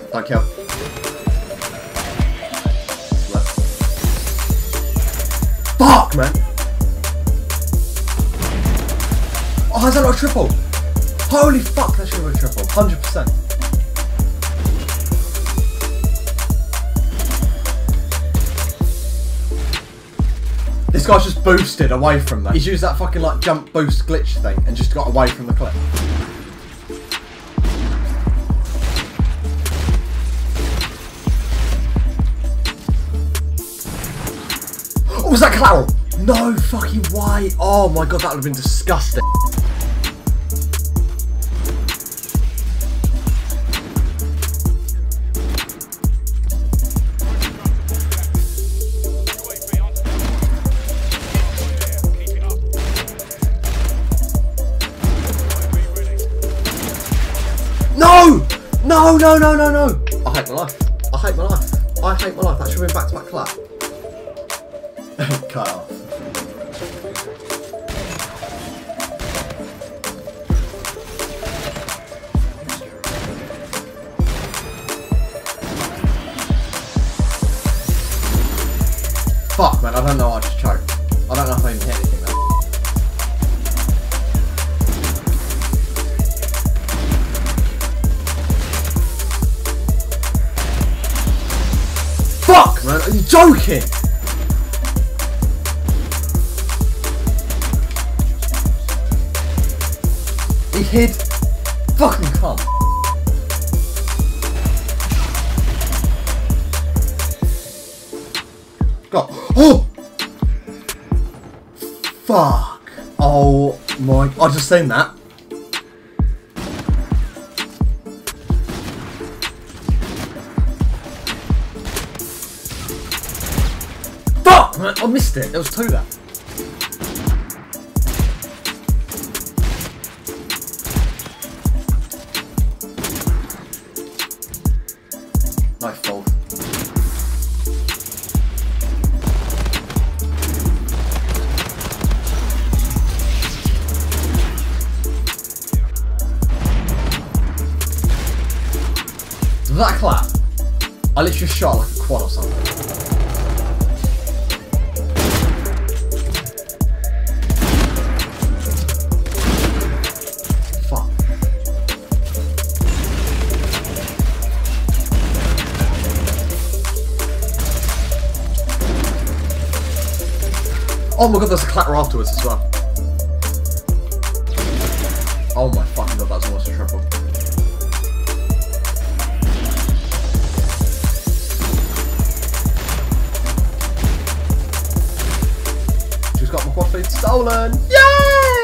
Don't kill. Left. Fuck, man! Oh, how's that not a triple? Holy fuck, that should have been a triple. 100%. This guy's just boosted away from that. He's used that fucking like jump boost glitch thing and just got away from the clip. Oh, was that collateral? No fucking way. Oh my god, that would have been disgusting. No! No, no, no, no, no! I hate my life. I hate my life. I hate my life. That should have been back-to-back clap. Cut off. Fuck, man, I don't know, I just choked. I don't know if I even hit anything though. Fuck, man, are you joking? He hid. Fucking cunt. God. Oh! Fuck. Oh my. I just seen that. Fuck, man. I missed it. There was two there. No fault. That clap, I literally shot like a quad or something. Fuck. Oh my god, there's a clatter afterwards as well. Oh my fucking god, that's almost a triple. Got my quad feed stolen! Yay!